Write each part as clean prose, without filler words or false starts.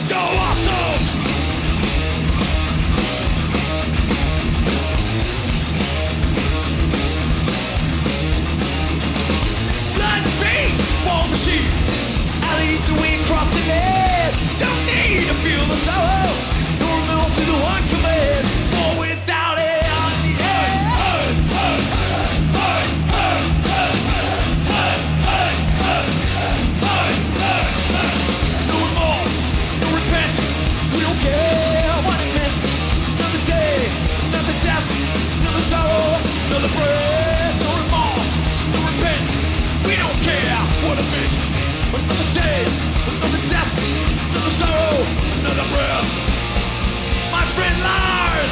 Go awesome! Blood beats, war machine. I'll eat the wind crossing head. Don't need to feel the sorrow. No remorse to the one command. War without it. No remorse, no repent. We don't care what it meant. Another day, another death, another sorrow, another breath. No remorse, no repent. We don't care what it meant. Another day, another death, another sorrow, another breath. My friend Lars!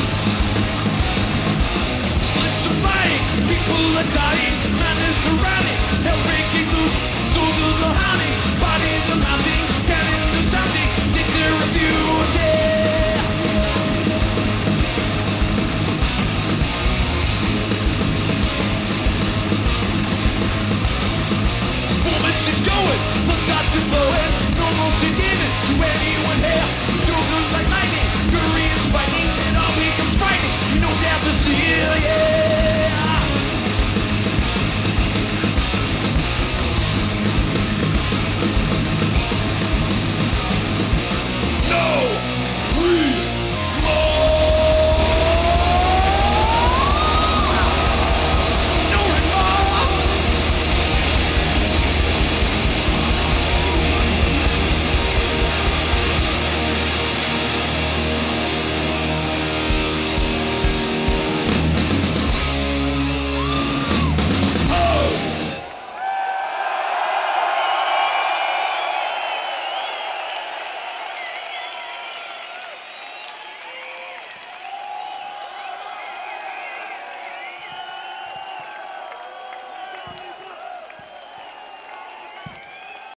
It's a fight, people are dying, man is surrounding.